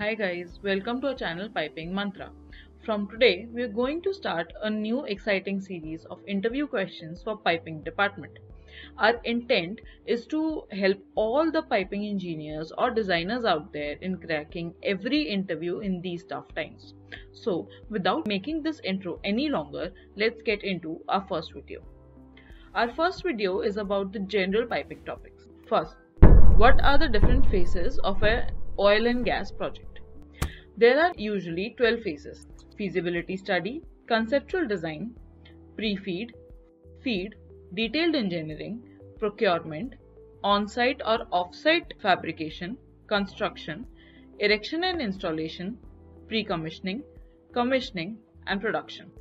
Hi guys, welcome to our channel Piping Mantra. From today, we are going to start a new exciting series of interview questions for piping department. Our intent is to help all the piping engineers or designers out there in cracking every interview in these tough times. So, without making this intro any longer, let's get into our first video. Our first video is about the general piping topics. First, what are the different phases of an oil and gas project? There are usually 12 phases: feasibility study, conceptual design, pre-feed, feed, detailed engineering, procurement, on-site or off-site fabrication, construction, erection and installation, pre-commissioning, commissioning, and production.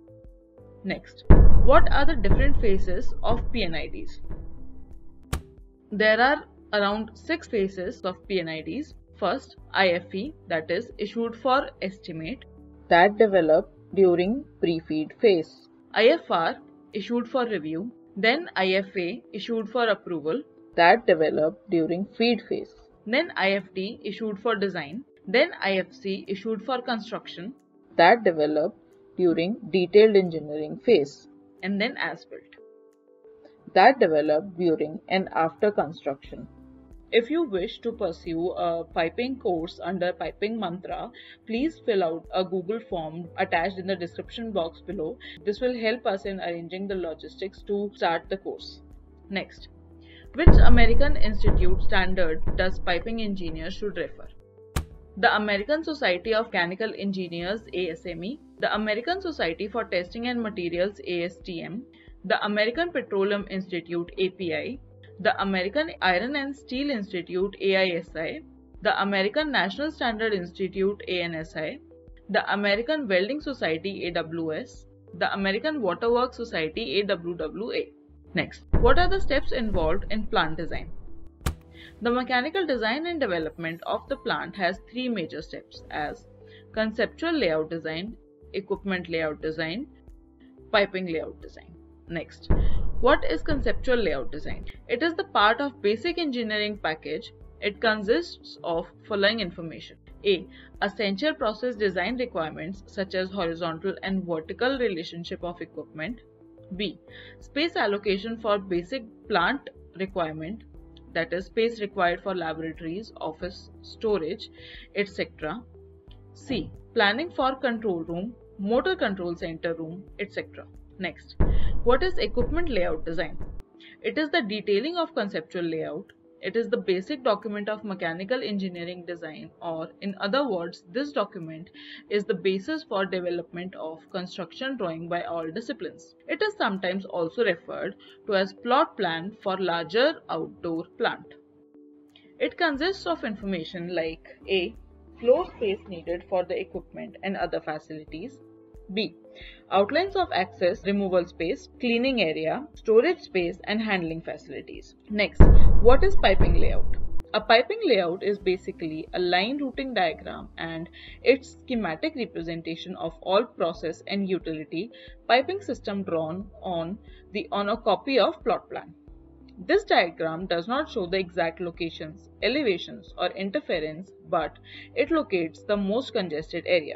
Next, what are the different phases of P&IDs? There are around 6 phases of P&IDs. First, IFE, that is issued for estimate, that developed during pre-feed phase. IFR, issued for review. Then IFA, issued for approval, that developed during feed phase. Then IFD, issued for design. Then IFC, issued for construction, that developed during detailed engineering phase. And then as-built, that developed during and after construction. If you wish to pursue a piping course under Piping Mantra, please fill out a Google form attached in the description box below. This will help us in arranging the logistics to start the course. Next, which American Institute standard does piping engineers should refer? The American Society of Mechanical Engineers ASME, the American Society for Testing and Materials ASTM, the American Petroleum Institute API, the American Iron and Steel Institute AISI, the American National Standard Institute ANSI, the American Welding Society AWS, the American Waterworks Society AWWA. Next, what are the steps involved in plant design? The mechanical design and development of the plant has 3 major steps as conceptual layout design, equipment layout design, piping layout design. Next, what is conceptual layout design? It is the part of basic engineering package. It consists of following information. A. Essential process design requirements such as horizontal and vertical relationship of equipment. B. Space allocation for basic plant requirement, that is space required for laboratories, office, storage, etc. C. Planning for control room, motor control center room, etc. Next, what is equipment layout design? It is the detailing of conceptual layout. It is the basic document of mechanical engineering design, or in other words, this document is the basis for development of construction drawing by all disciplines. It is sometimes also referred to as plot plan for larger outdoor plant. It consists of information like A. Floor space needed for the equipment and other facilities. B. Outlines of access, removal space, cleaning area, storage space, and handling facilities. Next, what is piping layout? A piping layout is basically a line routing diagram and its schematic representation of all process and utility piping system drawn on a copy of plot plan. This diagram does not show the exact locations, elevations, or interference, but it locates the most congested area.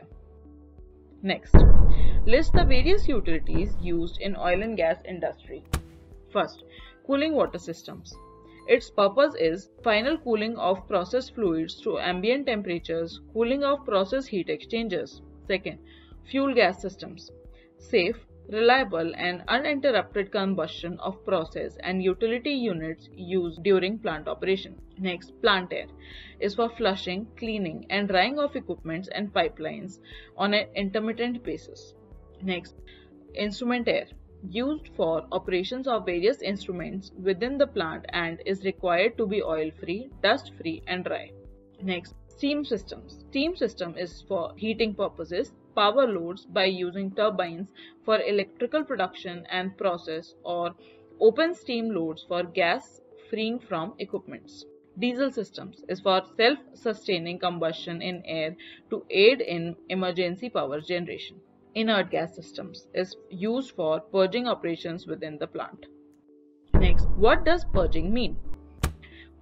Next, list the various utilities used in oil and gas industry. First, cooling water systems. Its purpose is final cooling of process fluids to ambient temperatures, cooling of process heat exchangers. Second, fuel gas systems. Safe, reliable and uninterrupted combustion of process and utility units used during plant operation. Next, plant air is for flushing, cleaning and drying of equipments and pipelines on an intermittent basis. Next, instrument air, used for operations of various instruments within the plant and is required to be oil-free, dust-free and dry. Next, steam systems. Steam system is for heating purposes, power loads by using turbines for electrical production and process, or open steam loads for gas freeing from equipments. Diesel systems is for self-sustaining combustion in air to aid in emergency power generation. Inert gas systems is used for purging operations within the plant. Next, what does purging mean?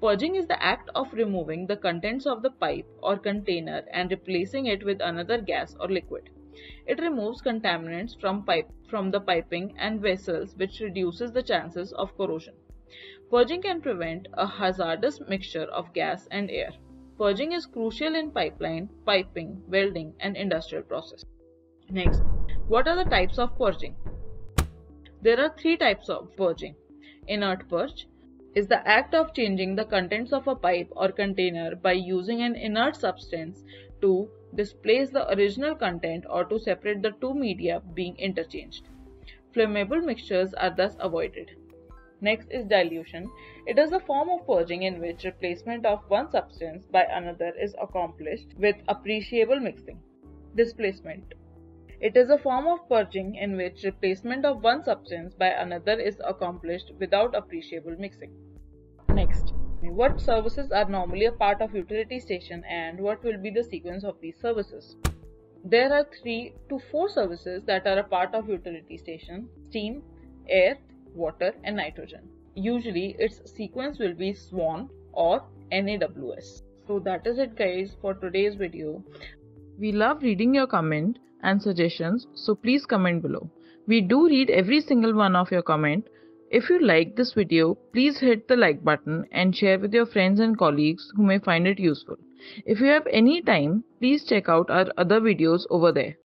Purging is the act of removing the contents of the pipe or container and replacing it with another gas or liquid. It removes contaminants from the piping and vessels, which reduces the chances of corrosion. Purging can prevent a hazardous mixture of gas and air. Purging is crucial in pipeline, piping, welding, and industrial processes. Next, what are the types of purging? There are three types of purging. Inert purge is the act of changing the contents of a pipe or container by using an inert substance to displace the original content or to separate the two media being interchanged. Flammable mixtures are thus avoided. Next is dilution. It is a form of purging in which replacement of one substance by another is accomplished with appreciable mixing. Displacement. It is a form of purging in which replacement of one substance by another is accomplished without appreciable mixing. Next, what services are normally a part of utility station and what will be the sequence of these services? There are 3 to 4 services that are a part of utility station: steam, air, water, and nitrogen. Usually its sequence will be SWAN or NAWS. So that is it guys for today's video. We love reading your comment and suggestions, so please comment below. We do read every single one of your comment. If you like this video, please hit the like button and share with your friends and colleagues who may find it useful. If you have any time, please check out our other videos over there.